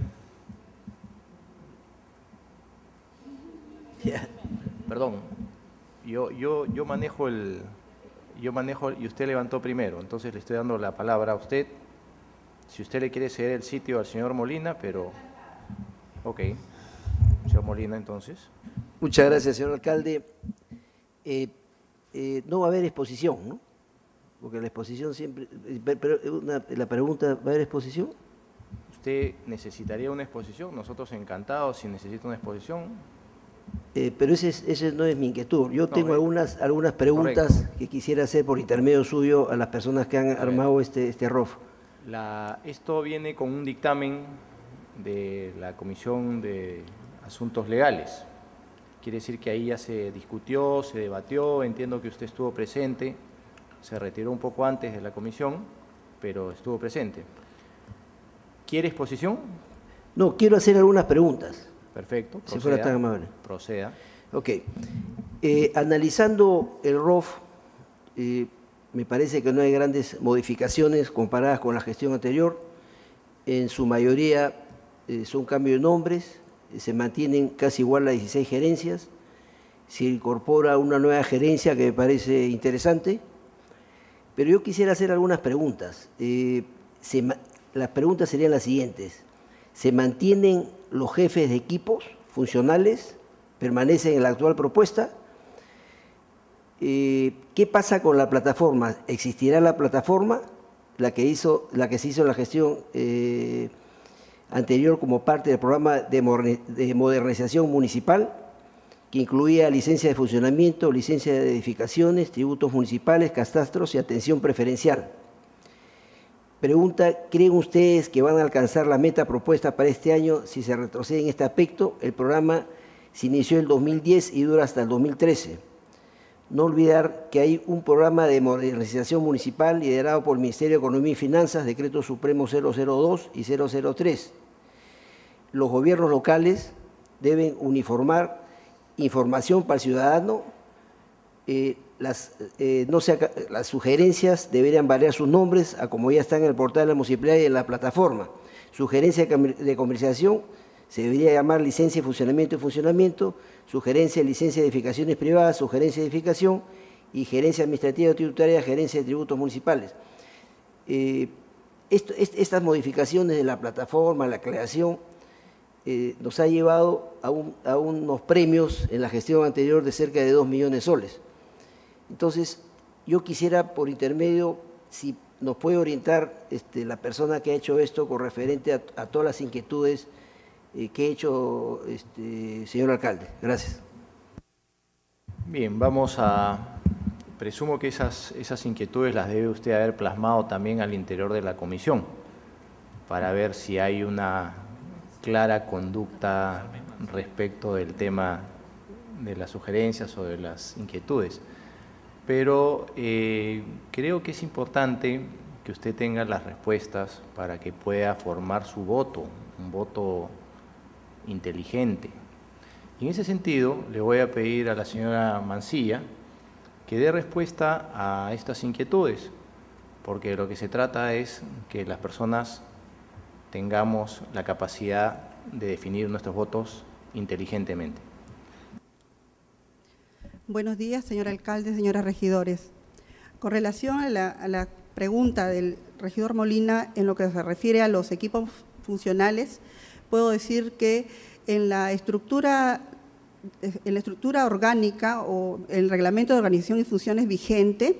Yeah. Perdón, yo, yo, yo manejo el, yo manejo y usted levantó primero, entonces le estoy dando la palabra a usted. Si usted le quiere ceder el sitio al señor Molina, pero, ok, señor Molina, entonces. Muchas gracias, señor alcalde. Eh, eh, no va a haber exposición, ¿no? Porque la exposición siempre… Pero una, la pregunta, ¿va a haber exposición? ¿Usted necesitaría una exposición? Nosotros encantados si necesita una exposición. Eh, pero ese, es, ese no es mi inquietud. Yo tengo no, algunas, algunas preguntas correcto. que quisiera hacer por intermedio suyo a las personas que han A armado este, este R O F. La, esto viene con un dictamen de la Comisión de Asuntos Legales. Quiere decir que ahí ya se discutió, se debatió, entiendo que usted estuvo presente, se retiró un poco antes de la comisión, pero estuvo presente. ¿Quiere exposición? No, quiero hacer algunas preguntas. Perfecto, proceda, si fuera tan amable. Proceda. Ok. Eh, analizando el R O F, eh, me parece que no hay grandes modificaciones comparadas con la gestión anterior. En su mayoría eh, son cambios de nombres, se mantienen casi igual las dieciséis gerencias, se incorpora una nueva gerencia que me parece interesante, pero yo quisiera hacer algunas preguntas. Eh, se, las preguntas serían las siguientes. ¿Se mantienen los jefes de equipos funcionales? ¿Permanecen en la actual propuesta? Eh, ¿Qué pasa con la plataforma? ¿Existirá la plataforma, la que, hizo, la que se hizo en la gestión eh, anterior como parte del programa de, de modernización municipal, que incluía licencia de funcionamiento, licencia de edificaciones, tributos municipales, catastros y atención preferencial? Pregunta, ¿creen ustedes que van a alcanzar la meta propuesta para este año si se retrocede en este aspecto? El programa se inició en el dos mil diez y dura hasta el dos mil trece. No olvidar que hay un programa de modernización municipal liderado por el Ministerio de Economía y Finanzas, Decreto Supremo cero cero dos y cero cero tres. Los gobiernos locales deben uniformar información para el ciudadano. Eh, las, eh, no se, las sugerencias deberían variar sus nombres a como ya están en el portal de la municipalidad y en la plataforma. Sugerencia de comercialización se debería llamar licencia de funcionamiento y funcionamiento, sugerencia de licencia de edificaciones privadas, sugerencia de edificación y gerencia administrativa tributaria, gerencia de tributos municipales. Eh, esto, est, estas modificaciones de la plataforma, la creación, eh, nos ha llevado a, un, a unos premios en la gestión anterior de cerca de dos millones de soles. Entonces, yo quisiera por intermedio, si nos puede orientar este, la persona que ha hecho esto con referente a, a todas las inquietudes eh, que ha hecho este, señor alcalde. Gracias. Bien, vamos a… Presumo que esas, esas inquietudes las debe usted haber plasmado también al interior de la comisión para ver si hay una clara conducta respecto del tema de las sugerencias o de las inquietudes. Pero eh, creo que es importante que usted tenga las respuestas para que pueda formar su voto, un voto inteligente. Y en ese sentido, le voy a pedir a la señora Mancilla que dé respuesta a estas inquietudes, porque lo que se trata es que las personas tengamos la capacidad de definir nuestros votos inteligentemente. Buenos días, señor alcalde, señoras regidores. Con relación a la, a la pregunta del regidor Molina en lo que se refiere a los equipos funcionales, puedo decir que en la estructura, en la estructura orgánica o el reglamento de organización y funciones vigente,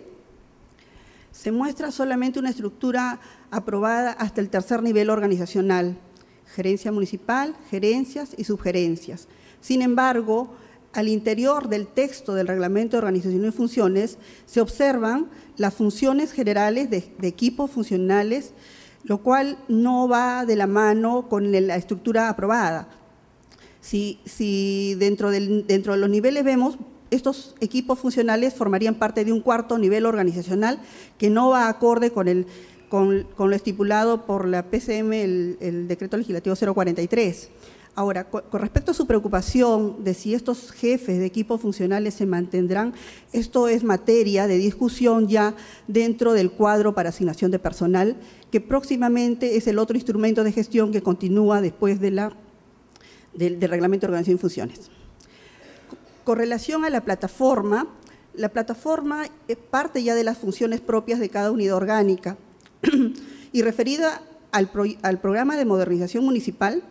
se muestra solamente una estructura aprobada hasta el tercer nivel organizacional, gerencia municipal, gerencias y subgerencias. Sin embargo, al interior del texto del reglamento de organización y funciones se observan las funciones generales de, de equipos funcionales, lo cual no va de la mano con la estructura aprobada. Si, si dentro, del, dentro de los niveles vemos, estos equipos funcionales formarían parte de un cuarto nivel organizacional que no va acorde con, el, con, con lo estipulado por la P C M, el, el Decreto Legislativo cero cuarenta y tres. Ahora, con respecto a su preocupación de si estos jefes de equipos funcionales se mantendrán, esto es materia de discusión ya dentro del cuadro para asignación de personal, que próximamente es el otro instrumento de gestión que continúa después de la, del, del Reglamento de Organización y Funciones. Con relación a la plataforma, la plataforma es parte ya de las funciones propias de cada unidad orgánica y referida al, pro, al programa de modernización municipal.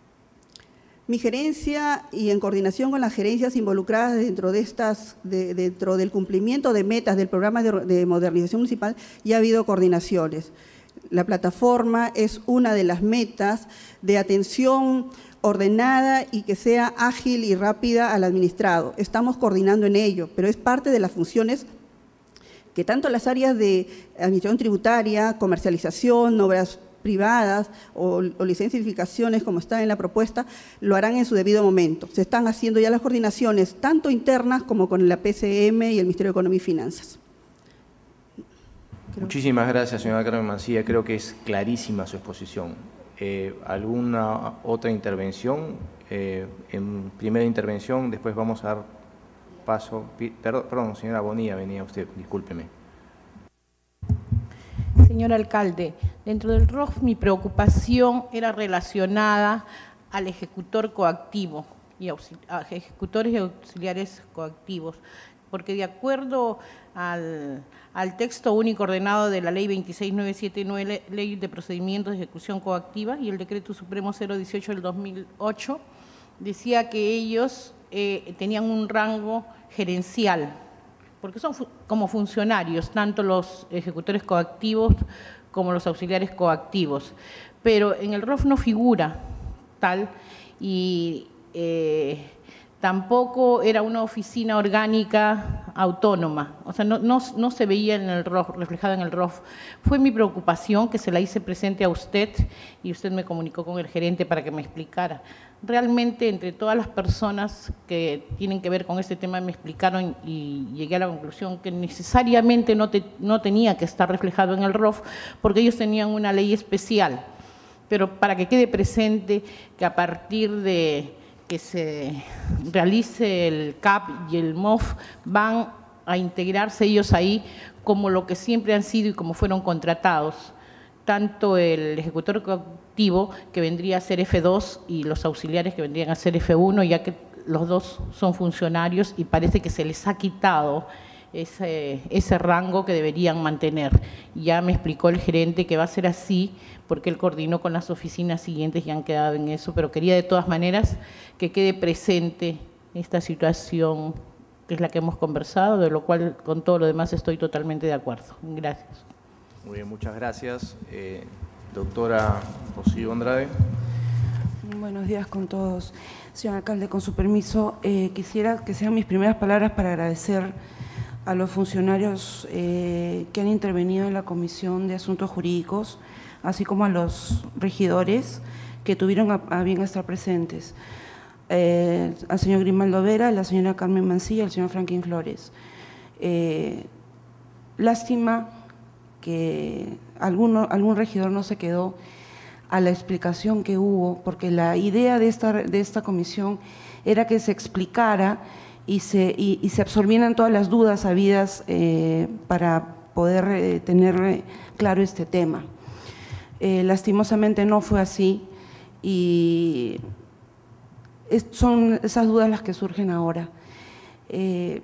Mi gerencia y en coordinación con las gerencias involucradas dentro, de estas, de, dentro del cumplimiento de metas del programa de, de modernización municipal ya ha habido coordinaciones. La plataforma es una de las metas de atención ordenada y que sea ágil y rápida al administrado. Estamos coordinando en ello, pero es parte de las funciones que tanto las áreas de administración tributaria, comercialización, obras privadas o, o licenciaciones, como está en la propuesta, lo harán en su debido momento. Se están haciendo ya las coordinaciones, tanto internas como con la P C M y el Ministerio de Economía y Finanzas. Creo. Muchísimas gracias, señora Carmen Mancilla. Creo que es clarísima su exposición. Eh, ¿Alguna otra intervención? Eh, en primera intervención, después vamos a dar paso. Perdón, perdón, señora Bonilla, venía usted, discúlpeme. Señor alcalde, dentro del R O F mi preocupación era relacionada al ejecutor coactivo y auxil- a ejecutores y auxiliares coactivos, porque de acuerdo al, al texto único ordenado de la Ley veintiséis mil novecientos setenta y nueve, Ley de Procedimientos de Ejecución Coactiva, y el Decreto Supremo cero dieciocho del dos mil ocho, decía que ellos eh, tenían un rango gerencial, porque son fu- como funcionarios, tanto los ejecutores coactivos como los auxiliares coactivos. Pero en el R O F no figura tal y eh, tampoco era una oficina orgánica autónoma, o sea, no, no, no se veía en el R O F, reflejado en el R O F. Fue mi preocupación que se la hice presente a usted y usted me comunicó con el gerente para que me explicara. Realmente, entre todas las personas que tienen que ver con este tema, me explicaron y llegué a la conclusión que necesariamente no, te, no tenía que estar reflejado en el R O F porque ellos tenían una ley especial. Pero para que quede presente que a partir de que se realice el C A P y el M O F van a integrarse ellos ahí como lo que siempre han sido y como fueron contratados, tanto el ejecutor coactivo, que vendría a ser F dos, y los auxiliares, que vendrían a ser F uno, ya que los dos son funcionarios y parece que se les ha quitado ese, ese rango que deberían mantener. Ya me explicó el gerente que va a ser así, porque él coordinó con las oficinas siguientes y han quedado en eso, pero quería de todas maneras que quede presente esta situación, que es la que hemos conversado, de lo cual con todo lo demás estoy totalmente de acuerdo. Gracias. Muy bien, muchas gracias. Eh, doctora Rocío Andrade. Buenos días con todos. Señor alcalde, con su permiso, eh, quisiera que sean mis primeras palabras para agradecer a los funcionarios eh, que han intervenido en la Comisión de Asuntos Jurídicos, así como a los regidores que tuvieron a, a bien estar presentes. Eh, al señor Grimaldo Vera, a la señora Carmen Mancilla, al señor Franklin Flores. Eh, lástima que alguno, algún regidor no se quedó a la explicación que hubo, porque la idea de esta, de esta comisión era que se explicara y se, y, y se absorbieran todas las dudas habidas eh, para poder eh, tener eh, claro este tema. Eh, lastimosamente no fue así y es, son esas dudas las que surgen ahora. Eh,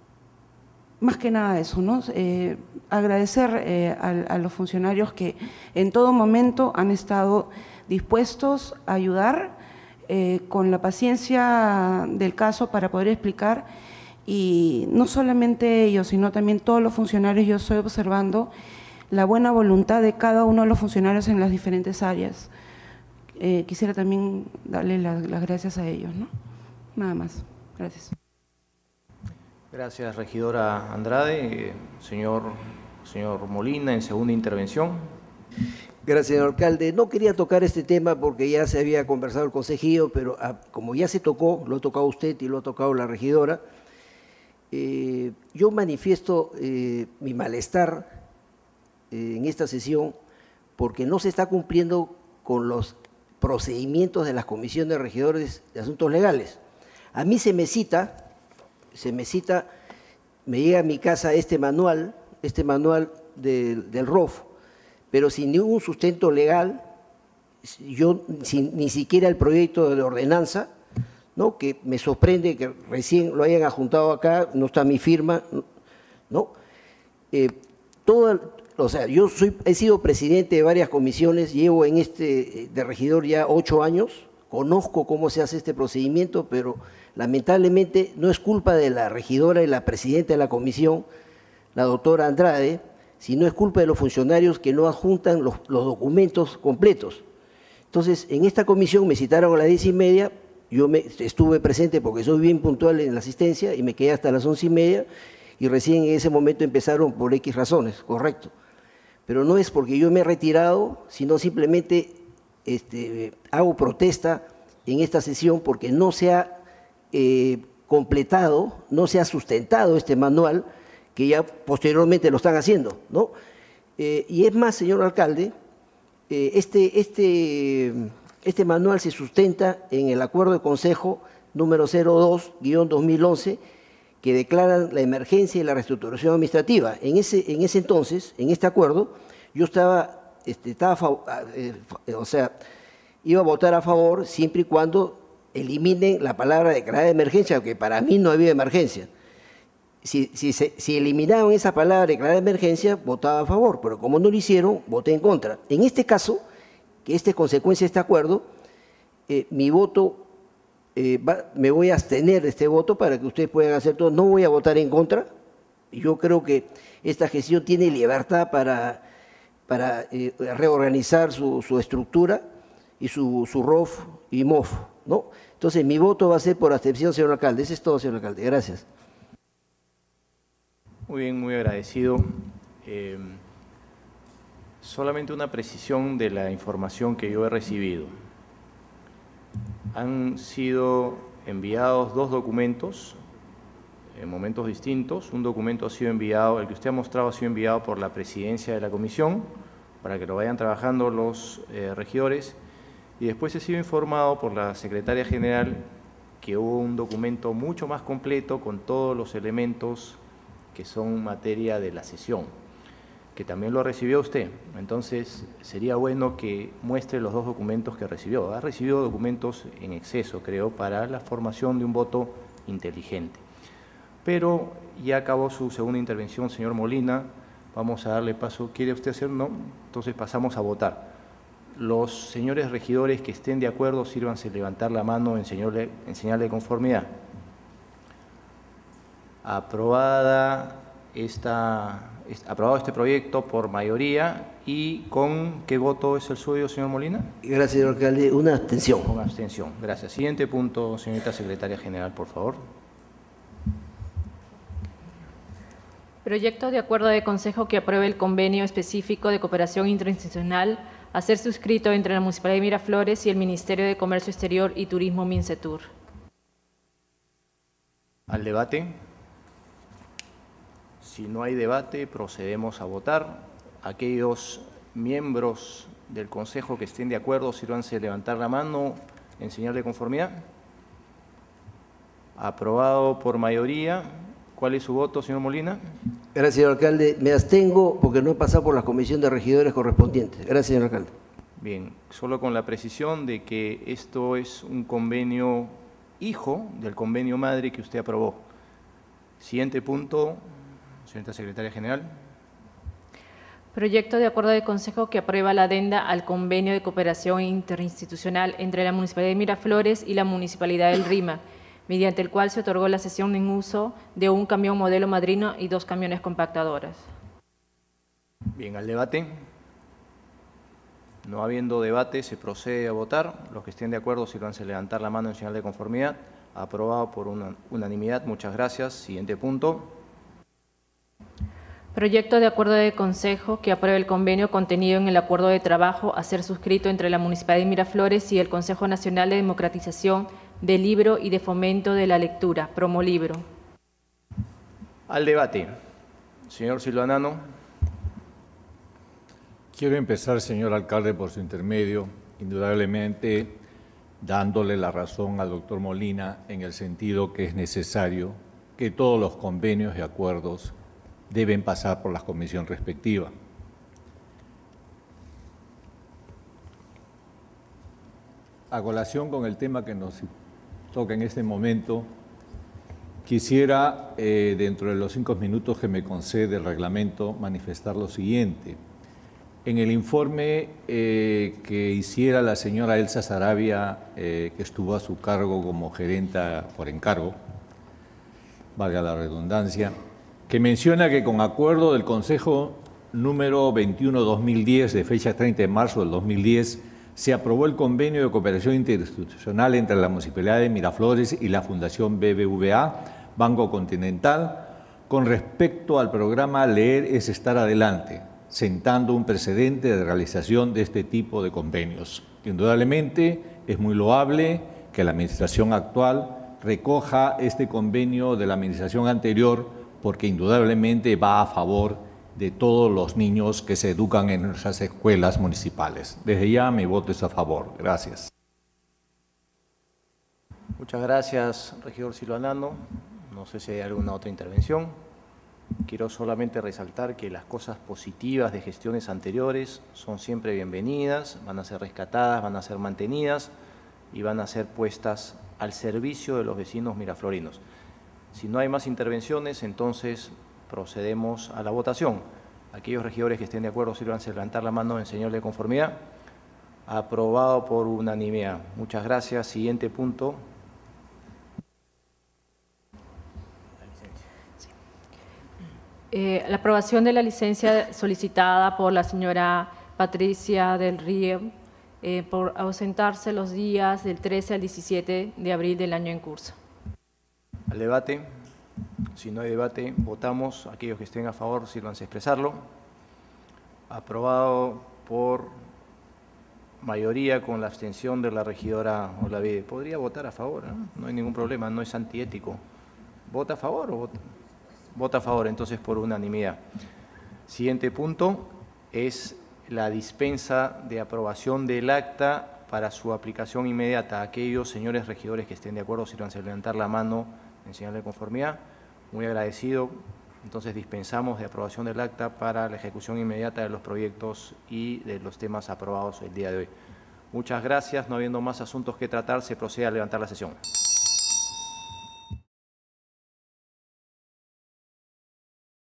Más que nada eso, ¿no? Eh, agradecer eh, a, a los funcionarios que en todo momento han estado dispuestos a ayudar eh, con la paciencia del caso para poder explicar, y no solamente ellos, sino también todos los funcionarios. Yo estoy observando la buena voluntad de cada uno de los funcionarios en las diferentes áreas. Eh, quisiera también darle las, las gracias a ellos, ¿no? Nada más. Gracias. Gracias, regidora Andrade. Eh, señor, señor Molina, en segunda intervención. Gracias, señor alcalde. No quería tocar este tema porque ya se había conversado el consejillo, pero ah, como ya se tocó, lo ha tocado usted y lo ha tocado la regidora, eh, yo manifiesto eh, mi malestar eh, en esta sesión porque no se está cumpliendo con los procedimientos de las comisiones de regidores de asuntos legales. A mí se me cita… se me cita, me llega a mi casa este manual, este manual de, del R O F, pero sin ningún sustento legal, yo sin, ni siquiera el proyecto de ordenanza, ¿no? Que me sorprende que recién lo hayan adjuntado acá, no está mi firma, ¿no? Eh, todo, o sea, yo soy, he sido presidente de varias comisiones, llevo en este de regidor ya ocho años, conozco cómo se hace este procedimiento, pero lamentablemente no es culpa de la regidora y la presidenta de la comisión, la doctora Andrade, sino es culpa de los funcionarios que no adjuntan los, los documentos completos. Entonces, en esta comisión me citaron a las diez y media, yo me, estuve presente porque soy bien puntual en la asistencia y me quedé hasta las once y media, y recién en ese momento empezaron por X razones, correcto. Pero no es porque yo me he retirado, sino simplemente este, hago protesta en esta sesión porque no se ha eh, completado, no se ha sustentado este manual, que ya posteriormente lo están haciendo, ¿no? Eh, y es más, señor alcalde, eh, este, este, este manual se sustenta en el acuerdo de consejo número cero dos guión dos mil once, que declaran la emergencia y la reestructuración administrativa. En ese, en ese entonces, en este acuerdo, yo estaba, este, estaba eh, o sea, iba a votar a favor siempre y cuando eliminen la palabra declarada de emergencia, que para mí no había emergencia. Si, si, si eliminaban esa palabra declarada de emergencia, votaba a favor, pero como no lo hicieron, voté en contra. En este caso, que esta es consecuencia de este acuerdo, eh, mi voto, eh, va, me voy a abstener de este voto para que ustedes puedan hacer todo. No voy a votar en contra. Yo creo que esta gestión tiene libertad para, para eh, reorganizar su, su estructura y su, su R O F y M O F, ¿no? Entonces, mi voto va a ser por abstención, señor alcalde. Eso es todo, señor alcalde. Gracias. Muy bien, muy agradecido. Eh, solamente una precisión de la información que yo he recibido. Han sido enviados dos documentos en momentos distintos. Un documento ha sido enviado, el que usted ha mostrado ha sido enviado por la presidencia de la comisión, para que lo vayan trabajando los eh, regidores, y después he sido informado por la secretaria general que hubo un documento mucho más completo con todos los elementos que son materia de la sesión, que también lo recibió usted. Entonces, sería bueno que muestre los dos documentos que recibió. Ha recibido documentos en exceso, creo, para la formación de un voto inteligente. Pero ya acabó su segunda intervención, señor Molina. Vamos a darle paso. ¿Quiere usted hacer? No. Entonces pasamos a votar. Los señores regidores que estén de acuerdo, sírvanse levantar la mano en señal de, en señal de conformidad. Aprobada esta, aprobado este proyecto por mayoría. ¿Y con qué voto es el suyo, señor Molina? Gracias, señor alcalde. Una abstención. Con abstención. Gracias. Siguiente punto, señorita secretaria general, por favor. Proyecto de acuerdo de consejo que apruebe el convenio específico de cooperación interinstitucional a ser suscrito entre la Municipalidad de Miraflores y el Ministerio de Comercio Exterior y Turismo Mincetur. Al debate. Si no hay debate, procedemos a votar. Aquellos miembros del Consejo que estén de acuerdo, sírvanse levantar la mano en señal de conformidad. Aprobado por mayoría. ¿Cuál es su voto, señor Molina? Gracias, señor alcalde. Me abstengo porque no he pasado por la comisión de regidores correspondientes. Gracias, señor alcalde. Bien, solo con la precisión de que esto es un convenio hijo del convenio madre que usted aprobó. Siguiente punto, señorita secretaria general. Proyecto de acuerdo de consejo que aprueba la adenda al convenio de cooperación interinstitucional entre la Municipalidad de Miraflores y la Municipalidad del Rima, mediante el cual se otorgó la cesión en uso de un camión modelo Madrina y dos camiones compactadoras. Bien, al debate. No habiendo debate, se procede a votar. Los que estén de acuerdo, sírvanse levantar la mano en señal de conformidad. Aprobado por una unanimidad. Muchas gracias. Siguiente punto. Proyecto de acuerdo de consejo que apruebe el convenio contenido en el acuerdo de trabajo a ser suscrito entre la Municipalidad de Miraflores y el Consejo Nacional de Democratización del Libro y de Fomento de la Lectura, Promolibro. Al debate. Señor Silvanano. Quiero empezar, señor alcalde, por su intermedio, indudablemente dándole la razón al doctor Molina en el sentido que es necesario que todos los convenios y acuerdos deben pasar por la comisión respectiva. A colación con el tema que nos toca en este momento, quisiera, eh, dentro de los cinco minutos que me concede el reglamento, manifestar lo siguiente. En el informe eh, que hiciera la señora Elsa Sarabia, eh, que estuvo a su cargo como gerenta por encargo, valga la redundancia, que menciona que con acuerdo del Consejo número veintiuno barra dos mil diez, de fecha treinta de marzo del dos mil diez, se aprobó el convenio de cooperación interinstitucional entre la Municipalidad de Miraflores y la Fundación B B V A, Banco Continental, con respecto al programa Leer es estar adelante, sentando un precedente de realización de este tipo de convenios. Indudablemente es muy loable que la administración actual recoja este convenio de la administración anterior, porque indudablemente va a favor de todos los niños que se educan en nuestras escuelas municipales. Desde ya mi voto es a favor. Gracias. Muchas gracias, regidor Silvanano. No sé si hay alguna otra intervención. Quiero solamente resaltar que las cosas positivas de gestiones anteriores son siempre bienvenidas, van a ser rescatadas, van a ser mantenidas y van a ser puestas al servicio de los vecinos miraflorinos. Si no hay más intervenciones, entonces procedemos a la votación. Aquellos regidores que estén de acuerdo, sírvanse a levantar la mano en señal de conformidad. Aprobado por unanimidad. Muchas gracias. Siguiente punto. Eh, la aprobación de la licencia solicitada por la señora Patricia del Río eh, por ausentarse los días del trece al diecisiete de abril del año en curso. Al debate. Si no hay debate, votamos. Aquellos que estén a favor, sírvanse a expresarlo. Aprobado por mayoría con la abstención de la regidora Olavide. Podría votar a favor, ¿no? No hay ningún problema, no es antiético. ¿Vota a favor o vota? Vota a favor, entonces por unanimidad. Siguiente punto es la dispensa de aprobación del acta para su aplicación inmediata. Aquellos señores regidores que estén de acuerdo, sírvanse a levantar la mano en señal de conformidad. Muy agradecido. Entonces dispensamos de aprobación del acta para la ejecución inmediata de los proyectos y de los temas aprobados el día de hoy. Muchas gracias. No habiendo más asuntos que tratar, se procede a levantar la sesión.